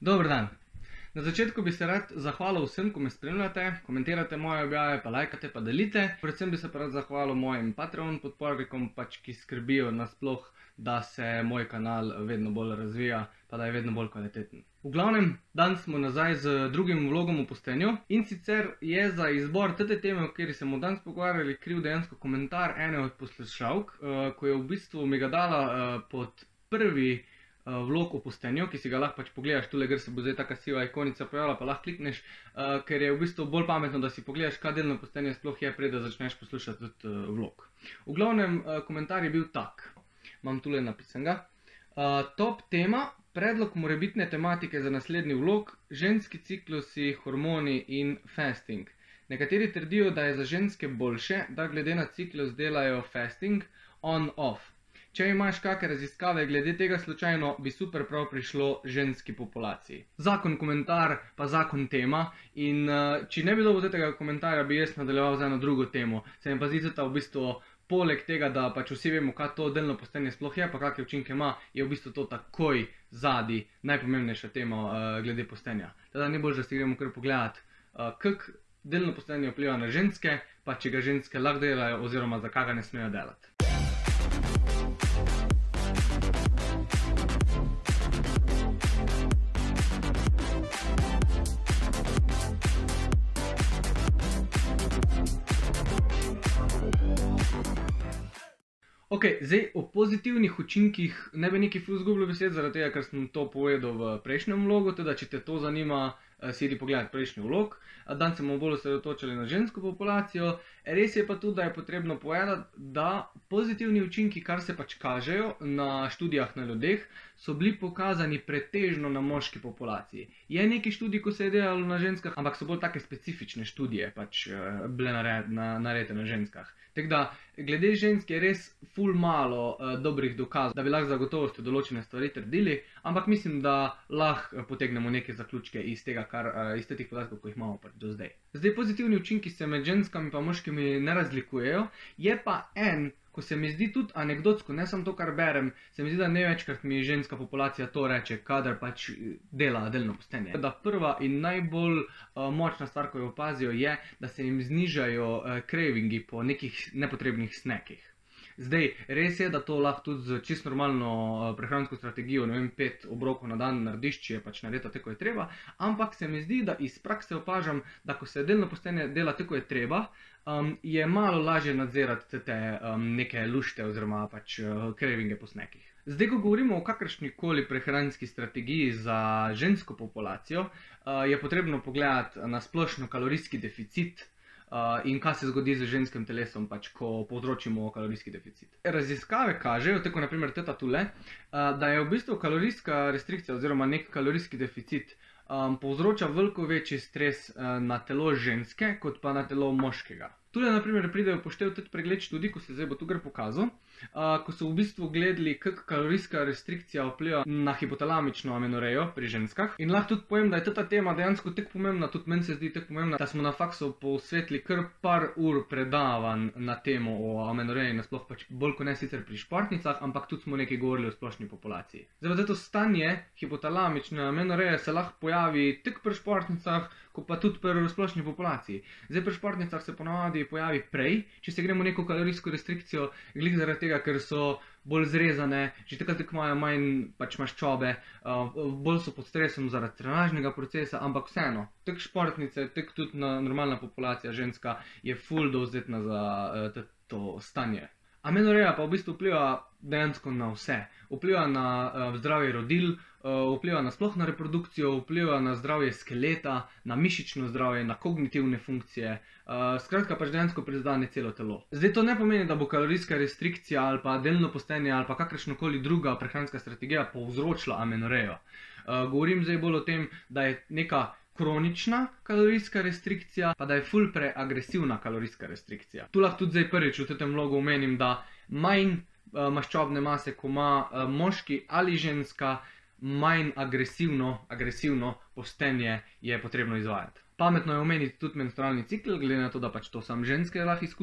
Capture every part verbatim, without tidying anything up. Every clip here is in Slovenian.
Dober dan. Na začetku bi se rad zahvalil vsem, ko me spremljate, komentirate moje objave, pa lajkate, pa delite. Predvsem bi se pa rad zahvalil mojim Patreon podpornikom, pač, ki skrbijo nasploh, da se moj kanal vedno bolj razvija, pa da je vedno bolj kvaliteten. V glavnem, danes smo nazaj z drugim vlogom v Postenju in sicer je za izbor te teme, o kateri smo danes pogovarjali, kriv dejansko komentar ene od poslušalk, ko je v bistvu mi ga dala pod prvi vlog o Postenju, ki si ga lahko pač pogledaš, tule gre se bo zdaj taka siva ikonica pojavila, pa lahko klikneš, ker je v bistvu bolj pametno, da si pogledaš, kaj delno Postenje sploh je, prej da začneš poslušati tudi vlog. V glavnem, komentar je bil tak, imam tule napisanega. Top tema, predlog morebitne tematike za naslednji vlog, ženski ciklusi, hormoni in fasting. Nekateri trdijo, da je za ženske boljše, da glede na ciklus delajo fasting on-off. Če imaš kakšne raziskave glede tega slučajno, bi super prav prišlo ženski populaciji. Zakon komentar, pa zakon tema in če ne bi dobil tega komentarja, bi jaz nadaljeval za eno drugo temo. Se mi pa zdi, da v bistvu poleg tega, da pač vsi vemo, kaj to delno Postenje sploh je, pa kakšne učinke ima, je v bistvu to takoj zadaj najpomembnejša tema glede Postenja. Teda ni boljše, da si gremo kar pogledati, kako delno Postenje vpliva na ženske, pa če ga ženske lahko delajo oziroma za kaj ga ne smejo delati. Ok, zdaj o pozitivnih učinkih ne bi nekaj ful zgubljal besed, zaradi tega, ker sem to povedal v prejšnjem vlogu, teda če te to zanima, si idi pogledati prejšnji vlog. Danes se bomo bolj osredotočili na žensko populacijo. Res je pa tudi, da je potrebno povedati, da pozitivni učinki, kar se pač kažejo na študijah na ljudeh, so bili pokazani pretežno na moški populaciji. Je nekaj študij, ko se je delalo na ženskah, ampak so bolj take specifične študije pač bile narejene na ženskah. Tako da, glede žensk je res ful malo dobrih dokazov, da bi lahko zagotovostjo določene stvari trdili, ampak mislim, da lahko potegnemo neke zaključke iz tega, kar iz teh podatkov, ko jih imamo pač do zdaj. Zdaj, pozitivni učinki se med ženskami pa moškimi ne razlikujejo, je pa en, ko se mi zdi tudi anekdotsko, ne samo to, kar berem, se mi zdi, da največkrat mi ženska populacija to reče, kadar pač dela delno Postenje. Da prva in najbolj močna stvar, ko jo opazijo, je, da se jim znižajo cravingi po nekih nepotrebnih snekih. Zdaj, res je, da to lahko tudi z čisto normalno prehransko strategijo, ne vem, pet obrokov na dan narediš, če je pač narejeno tako, je treba, ampak se mi zdi, da iz prakse opažam, da ko se delno Postenje dela tako, je treba, je malo lažje nadzirati te neke lušte oziroma pač cravinge po snekih. Zdaj, ko govorimo o kakršnikoli prehranski strategiji za žensko populacijo, je potrebno pogledati na splošno kalorijski deficit in kaj se zgodi z ženskim telesom, pač, ko povzročimo kalorijski deficit. Raziskave kažejo, tako naprimer teta tule, da je v bistvu kalorijska restrikcija oziroma nek kalorijski deficit povzroča veliko večji stres na telo ženske, kot pa na telo moškega. Tule naprimer pridejo poštev tudi pregled študij, ko se zdaj bo tu gre pokazal, ko so v bistvu gledali, kako kalorijska restrikcija vpliva na hipotalamično amenorejo pri ženskah. In lahko tudi povem, da je ta tema dejansko tako pomembna, tudi meni se zdi tako pomembna, da smo na faksu posvetili kar par ur predavanj na temo o amenoreji, nasploh pač bolj kot ne sicer pri športnicah, ampak tudi smo nekaj govorili o splošni populaciji. Zdaj pa to stanje hipotalamične amenoreje se lahko pojavi tako pri športnicah, kot pa tudi pri splošni populaciji. Zdaj pri športnicah se ponavadi pojavi prej, če se gremo neko kalorijsko restrikcijo, glih zaradi tega, ker so bolj zrezane, že takrat tako imajo manj pač maščobe, bolj so pod stresom zaradi trenažnega procesa, ampak vseeno, tako športnice, tako tudi normalna populacija ženska je ful dovzetna za to stanje. Amenoreja pa v bistvu vpliva dejansko na vse. Vpliva na zdravje rodil, vpliva na sploh na reprodukcijo, vpliva na zdravje skeleta, na mišično zdravje, na kognitivne funkcije, skratka pač dejansko prizadene celo telo. Zdaj to ne pomeni, da bo kalorijska restrikcija ali pa delno Postenje ali pa kakršnokoli druga prehranska strategija povzročila amenorejo. Govorim zdaj bolj o tem, da je neka kronična kalorijska restrikcija, pa da je ful preagresivna kalorijska restrikcija. Tu lahko tudi zdaj prvič v tem vlogu omenim, da manj maščobne mase, ko ima moški ali ženska, manj agresivno, agresivno Postenje je potrebno izvajati. Pametno je omeniti tudi menstrualni cikel, glede na to, da pač to samo ženske lahko izkusijo.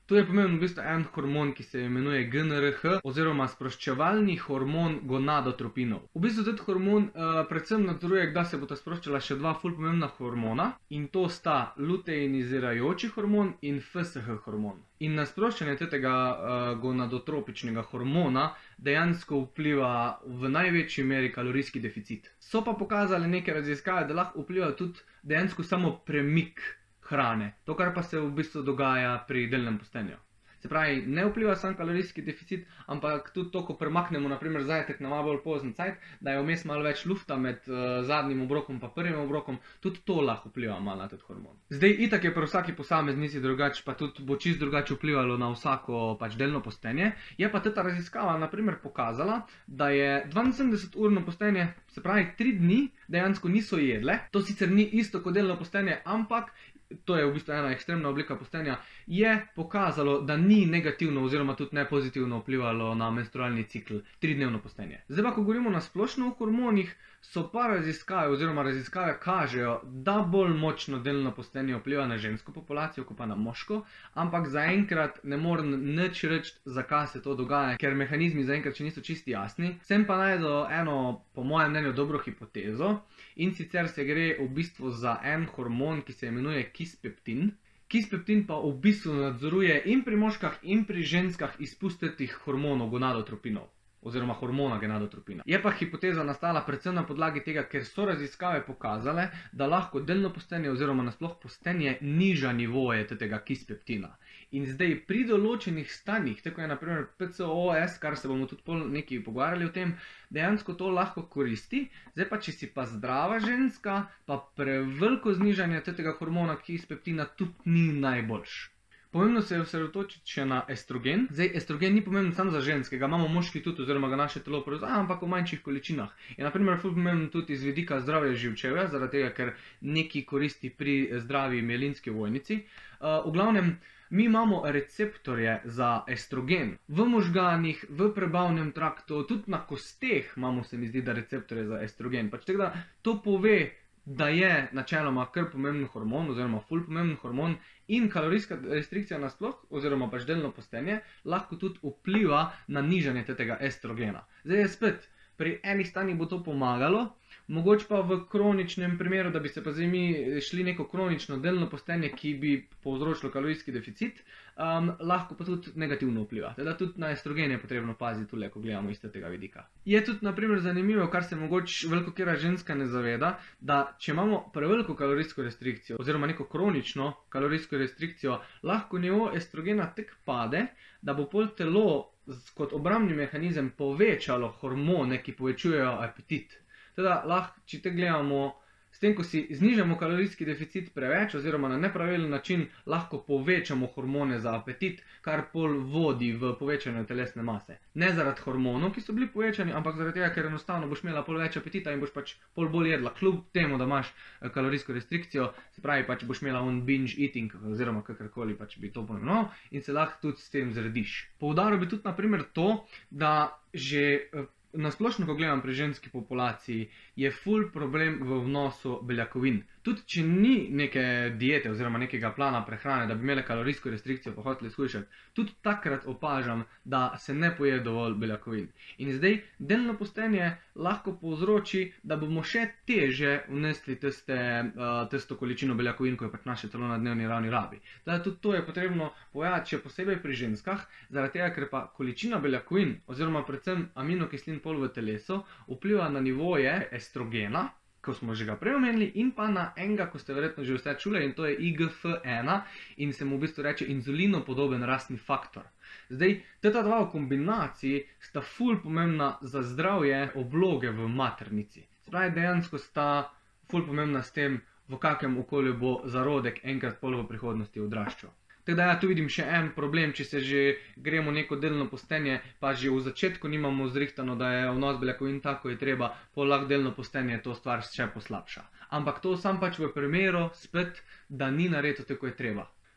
Tu je pomemben v bistvu en hormon, ki se imenuje G N R H oziroma sproščevalni hormon gonadotropinov. V bistvu tudi hormon uh, predvsem nadzoruje, kdaj se bosta sproščala še dva ful pomembna hormona, in to sta luteinizirajoči hormon in F S H hormon. In na sproščanje tega uh, gonadotropičnega hormona dejansko vpliva v največji meri kalorijski deficit. So pa pokazali neke raziskave, da lahko vpliva tudi dejansko samo premik hrane, to, kar pa se v bistvu dogaja pri delnem postenju. Se pravi, ne vpliva samo kalorijski deficit, ampak tudi to, ko premaknemo naprimer zajtrk na malo bolj pozen cajt, da je vmes malo več lufta med uh, zadnjim obrokom pa prvim obrokom, tudi to lahko vpliva malo na ta hormon. Zdaj, itak je pri vsaki posameznici drugače, pa tudi bo čisto drugače vplivalo na vsako pač delno postenje. Je pa ta raziskava naprimer pokazala, da je dvainsedemdeseturno postenje, se pravi tri dni, dejansko niso jedle. To sicer ni isto kot delno postenje, ampak to je v bistvu ena ekstremna oblika postenja, je pokazalo, da ni negativno oziroma tudi ne pozitivno vplivalo na menstrualni cikl tridnevno postenje. Zdaj pa, ko govorimo na splošno o hormonih, so pa raziskave oziroma raziskave kažejo, da bolj močno delno postenje vpliva na žensko populacijo, kot pa na moško, ampak zaenkrat ne morem nič reči, zakaj se to dogaja, ker mehanizmi zaenkrat še niso čisti jasni. Sem pa najdel eno, po mojem mnenju, dobro hipotezo, in sicer se gre v bistvu za en hormon, ki se imenuje kispeptin. Kispeptin pa v bistvu nadzoruje in pri moškah in pri ženskah izpuste teh hormonov gonadotropinov oziroma hormona gonadotropina. Je pa hipoteza nastala predvsem na podlagi tega, ker so raziskave pokazale, da lahko delno postenje oziroma nasploh postenje niža nivoje tega kispeptina. In zdaj pri določenih stanjih, tako je naprimer P C O S, kar se bomo tudi pol nekaj pogovarjali o tem, dejansko to lahko koristi. Zdaj pa, če si pa zdrava ženska, pa preveliko znižanje tega hormona kispeptina tudi ni najboljš. Pomembno se je osredotočiti še na estrogen. Zdaj, estrogen ni pomemben samo za ženske, ga imamo moški tudi, oziroma ga naše telo proizvaja, ampak v manjših količinah. Je naprimer ful pomemben tudi iz vidika zdravja živčevja, zaradi tega, ker neki koristi pri zdravi mielinski ovojnici. Uh, v glavnem, mi imamo receptorje za estrogen v možganih, v prebavnem traktu, tudi na kosteh imamo, se mi zdi, da receptorje za estrogen. Pač tako da to pove, da je načeloma kar pomemben hormon oziroma ful pomemben hormon in kalorijska restrikcija nasploh oziroma pač delno postenje lahko tudi vpliva na nižanje tega estrogena. Zdaj je spet, pri enih stanjih bo to pomagalo, mogoče pa v kroničnem primeru, da bi se pa zdaj mi šli neko kronično delno postenje, ki bi povzročilo kalorijski deficit, um, lahko pa tudi negativno vpliva. Teda tudi na estrogen je potrebno paziti tule, ko gledamo iz tega vidika. Je tudi naprimer zanimivo, kar se mogoče veliko kera ženska ne zaveda, da če imamo preveliko kalorijsko restrikcijo oziroma neko kronično kalorijsko restrikcijo, lahko nivo estrogena tek pade, da bo pol telo kot obrambni mehanizem povečalo hormone, ki povečujejo apetit. Teda lahko, če te gledamo, s tem, ko si znižamo kalorijski deficit preveč oziroma na nepravilen način, lahko povečamo hormone za apetit, kar pol vodi v povečanje telesne mase. Ne zaradi hormonov, ki so bili povečani, ampak zaradi tega, ker enostavno boš imela pol več apetita in boš pač pol bolj jedla, kljub temu, da imaš kalorijsko restrikcijo, se pravi pač boš imela on binge eating oziroma kakorkoli pač bi to pomenoval in se lahko tudi s tem zrediš. Poudaril bi tudi naprimer to, da že nasplošno, ko gledam pri ženski populaciji, je ful problem v vnosu beljakovin. Tudi če ni neke diete oziroma nekega plana prehrane, da bi imele kalorijsko restrikcijo pa hoteli shujšati, tudi takrat opažam, da se ne poje dovolj beljakovin. In zdaj delno postenje lahko povzroči, da bomo še teže vnesli tiste, uh, tisto količino beljakovin, ko je pač naše telo na dnevni ravni rabi. Da tudi to je potrebno povedati, še posebej pri ženskah, zaradi tega, ker pa količina beljakovin oziroma predvsem aminokislin pol v telesu vpliva na nivoje estrogena, ko smo že ga prej omenili, in pa na enega, ko ste verjetno že vse čuli, in to je I G F ena in se mu v bistvu reče inzulinopodoben rastni faktor. Zdaj, ta dva v kombinaciji sta ful pomembna za zdravje obloge v maternici. Spravi, dejansko sta ful pomembna s tem, v kakem okolju bo zarodek enkrat pol v prihodnosti odraščal. Tako da ja, tu vidim še en problem, če se že gremo neko delno postenje, pa že v začetku nimamo zrihtano, da je vnos beljakovin tako je treba, pol lahko delno postenje to stvar še poslabša. Ampak to sam pač v primeru spet, da ni naredil tako je treba. No,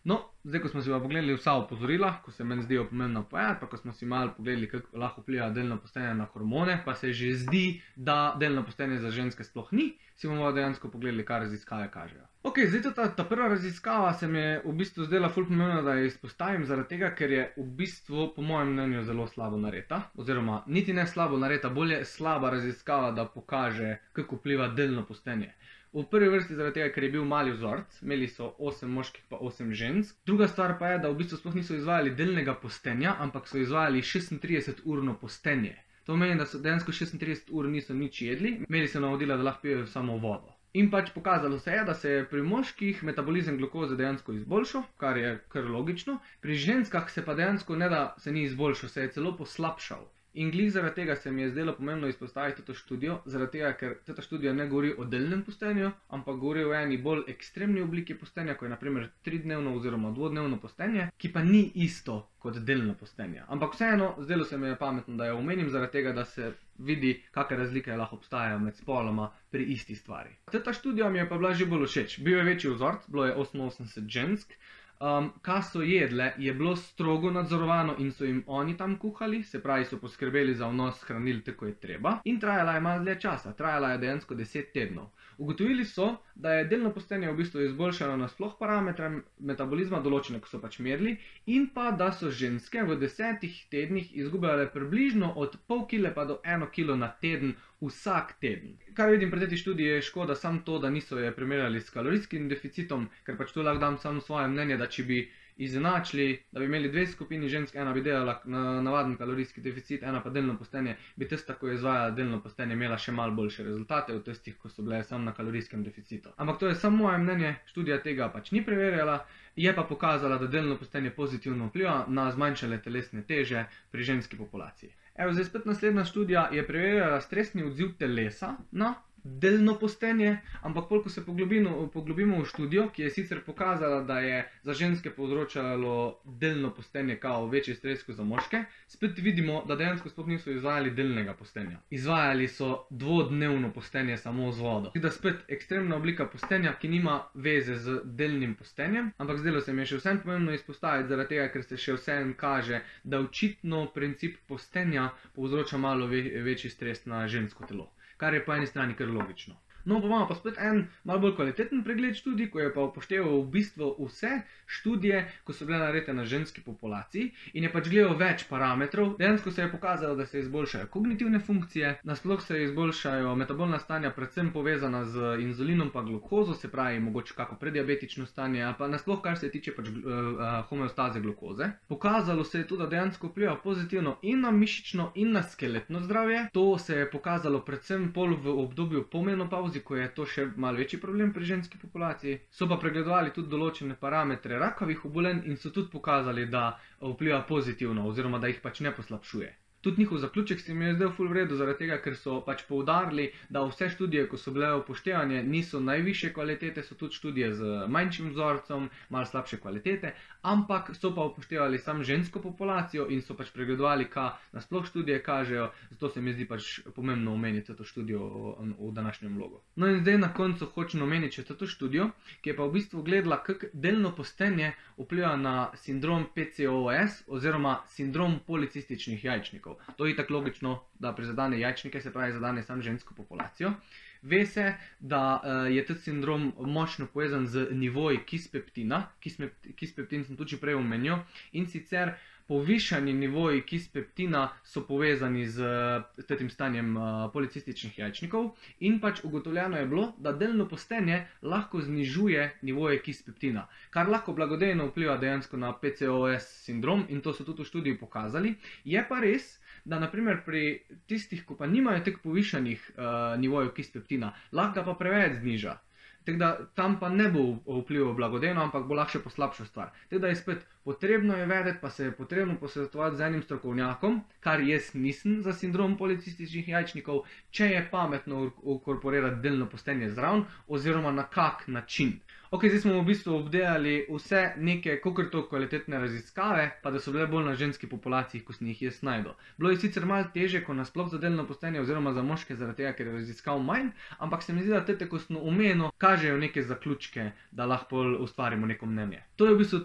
Zdaj, ko smo si pa pogledali vsa opozorila, ko se meni zdijo pomembno povedati, pa ko smo si malo pogledali, kako lahko vpliva delno postenje na hormone, pa se že zdi, da delno postenje za ženske sploh ni, si bomo dejansko pogledali, kaj raziskave kažejo. Ok, zdaj ta, ta prva raziskava se mi je v bistvu zdela ful pomembna, da jo izpostavim, zaradi tega, ker je v bistvu po mojem mnenju zelo slabo nareta, oziroma niti ne slabo nareta, bolje slaba raziskava, da pokaže, kako vpliva delno postenje. V prvi vrsti zaradi tega, ker je bil mali vzorec, imeli so osem moških pa osem žensk. Druga stvar pa je, da v bistvu sploh niso izvajali delnega postenja, ampak so izvajali šestintrideset urno postenje. To pomeni, da so dejansko šestintrideset ur niso nič jedli, imeli so navodila, da lahko pijejo samo vodo. In pač pokazalo se je, da se je pri moških metabolizem glukoze dejansko izboljšal, kar je kar logično, pri ženskah se pa dejansko ne da se ni izboljšal, se je celo poslabšal. In glih zaradi tega se mi je zdelo pomembno izpostaviti to študijo, zaradi tega, ker ta študija ne govori o delnem postenju, ampak govori o eni bolj ekstremni obliki postenja, ko je na primer tridnevno oziroma dvodnevno postenje, ki pa ni isto kot delno postenje. Ampak vseeno, zdelo se mi je pametno, da jo omenim, zaradi tega, da se vidi, kakšne razlike lahko obstajajo med spoloma pri isti stvari. Ta študija mi je pa bila že bolj všeč. Bil je večji vzorec, bilo je oseminosemdeset žensk. Um, kar so jedle, je bilo strogo nadzorovano in so jim oni tam kuhali, se pravi, so poskrbeli za vnos hranil tako je treba. In trajala je malo dlje časa, trajala je dejansko deset tednov. Ugotovili so, da je delno postenje v bistvu izboljšalo nasploh parametre metabolizma, določene, ko so pač merili, in pa da so ženske v desetih tednih izgubljale približno od pol kile pa do eno kilo na teden vsak teden. Kar vidim pri tej študiji je škoda samo to, da niso je primerjali s kalorijskim deficitom, ker pač tu lahko dam samo svoje mnenje, da če bi izenačili, da bi imeli dve skupini žensk, ena bi delala na navaden kalorijski deficit, ena pa delno postenje, bi tista, ko je izvajala delno postenje, imela še malo boljše rezultate od tistih, ko so bile samo na kalorijskem deficitu. Ampak to je samo moje mnenje, študija tega pač ni preverjala, je pa pokazala, da delno postenje pozitivno vpliva na zmanjšale telesne teže pri ženski populaciji. Evo, zdaj spet naslednja študija je preverjala stresni odziv telesa na delno postenje, ampak pol, ko se poglobimo, poglobimo v študijo, ki je sicer pokazala, da je za ženske povzročalo delno postenje kao večji stres kot za moške, spet vidimo, da dejansko sploh niso izvajali delnega postenja. Izvajali so dvodnevno postenje samo z vodo. Tako da spet ekstremna oblika postenja, ki nima veze z delnim postenjem, ampak zdelo se mi je še vsem pomembno izpostaviti, zaradi tega, ker se še vsem kaže, da očitno princip postenja povzroča malo ve večji stres na žensko telo. Kar je po eni strani kar logično. No, pa imamo pa spet en malo bolj kvaliteten pregled študij, ko je pa upošteval v bistvu vse študije, ko so bile narejene na ženski populaciji in je pač gledal več parametrov. Dejansko se je pokazalo, da se izboljšajo kognitivne funkcije, nasploh se izboljšajo metabolna stanja, predvsem povezana z inzulinom pa glukozo, se pravi mogoče kako prediabetično stanje, ali pa nasploh kar se tiče pač uh, homeostaze glukoze. Pokazalo se je tudi, da dejansko vpliva pozitivno in na mišično in na skeletno zdravje. To se je pokazalo predvsem pol v obdobju po menopavzi, ko je to še malo večji problem pri ženski populaciji. So pa pregledovali tudi določene parametre rakavih obolenj in so tudi pokazali, da vpliva pozitivno oziroma da jih pač ne poslabšuje. Tudi njihov zaključek se mi je zdel ful v redu, zaradi tega, ker so pač poudarili, da vse študije, ko so bile upoštevane, niso najvišje kvalitete, so tudi študije z manjšim vzorcem, malo slabše kvalitete, ampak so pa upoštevali samo žensko populacijo in so pač pregledovali, kaj nasploh študije kažejo, zato se mi zdi pač pomembno omeniti to študijo v današnjem vlogu. No in zdaj na koncu hočem omeniti še to študijo, ki je pa v bistvu gledala, kako delno postenje vpliva na sindrom P C O S oziroma sindrom policističnih jajčnikov. To je tako logično, da prizadene jajčnike, se pravi zadane samo žensko populacijo. Ve se, da je ta sindrom močno povezan z nivoji kispeptina, kispeptin sem tudi prej omenil, in sicer povišani nivoji kispeptina so povezani z tem stanjem policističnih jajčnikov in pač ugotovljeno je bilo, da delno postenje lahko znižuje nivoje kispeptina, kar lahko blagodejno vpliva dejansko na P C O S sindrom in to so tudi v študiji pokazali. Je pa res, da naprimer pri tistih, ko pa nimajo tek povišanih uh, nivojev kispeptina, lahko ga pa preveč zniža. Tako da tam pa ne bo vplival blagodejno, ampak bo lahko še poslabšal stvar. Tako da je spet potrebno je vedeti, pa se je potrebno posvetovati z enim strokovnjakom, kar jaz nisem za sindrom policističnih jajčnikov, če je pametno ukorporirati delno postenje zraven oziroma na kak način. Ok, zdaj smo v bistvu obdelali vse neke kakor to kvalitetne raziskave, pa da so bile bolj na ženski populaciji, ko sem jih jaz najdel. Bilo je sicer malo teže, ko nasploh za delno postenje oziroma za moške, zaradi tega, ker je raziskav manj, ampak se mi zdi, da tete, ko sem omenil, kažejo neke zaključke, da lahko ustvarimo neko mnenje. To je v bistvu to.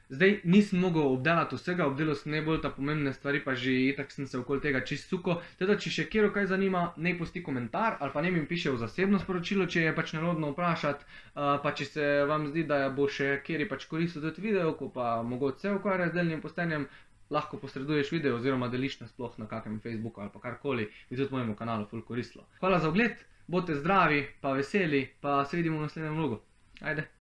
Zdaj nisem mogel obdelati vsega, obdelal sem najbolj ta pomembne stvari, pa že itak sem se okoli tega čist suko. Teda, če še kjero kaj zanima, naj pusti komentar ali pa naj mi piše v zasebno sporočilo, če je pač nerodno vprašati. Pa če se vam zdi, da bo še kjeri pač koristil tudi video, ko pa mogoče se ukvarja z delnim postenjem, lahko posreduješ video oziroma deliš nasploh na kakem Facebooku ali pa karkoli, bi tudi mojemu kanalu ful koristilo. Hvala za ogled, bodite zdravi, pa veseli, pa se vidimo v naslednjem vlogu. Ajde!